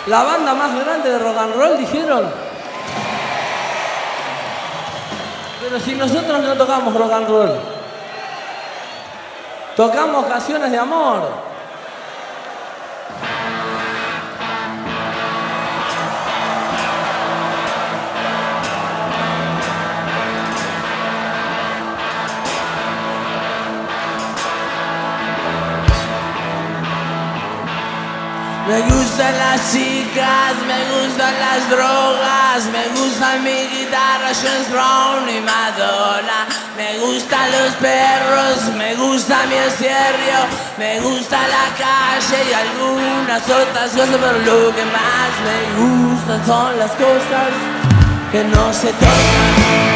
La banda más grande de rock and roll, dijeron. Pero si nosotros no tocamos rock and roll, tocamos canciones de amor. Me gustan las chicas, me gustan las drogas, me gusta mi guitarra, Sean Strong y Madonna. Me gustan los perros, me gusta mi encierro, me gusta la calle y algunas otras cosas, pero lo que más me gustan son las cosas que no se tocan.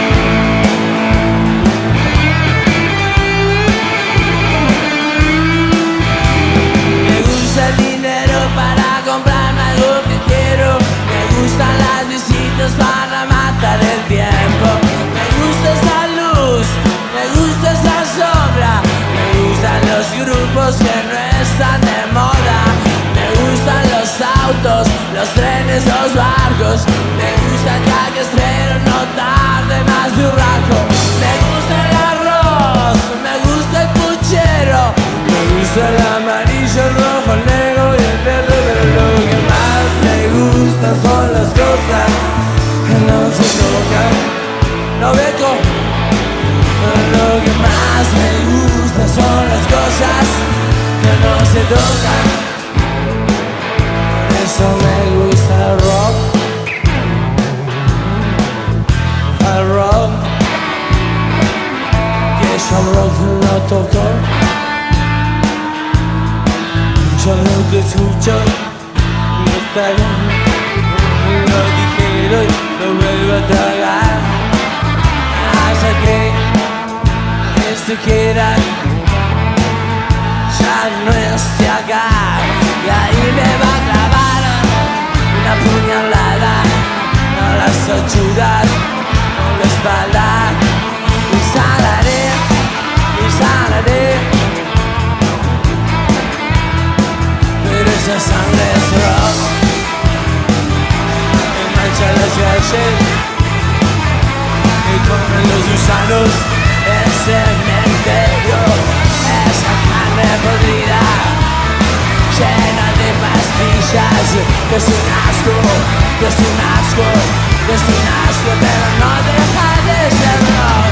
Para comprarme algo que quiero. Me gustan las visitas para matar el tiempo. Me gusta esa luz, me gusta esa sombra. Me gustan los grupos que no están de moda. Me gustan los autos, los trenes, los barcos. Me gusta el caquestrero, no tarde más de un rato. Me gusta el arroz, me gusta el puchero. Me gusta el amarillo, el rojo, el negro y el verde, pero lo que más me gusta son las cosas que no se tocan. ¿No, Beco? Pero lo que más me gusta son las cosas que no se tocan. Por eso me gusta el rock. El rock, que yo rock no toco. Yo lo que escucho, lo traigo, lo dijeron, lo vuelvo a tragar. Hasta que quiera ya no esté acá. Y ahí me va a clavar una puñalada a las ochuras, a la espalda. Y sanaré, y sanaré. Esa sangre es rock, me mancha las calles, me comen los gusanos, el cementerio, esa carne podrida, llena de pastillas, que es un asco, que es un asco, que es un asco, pero no deja de ser rock.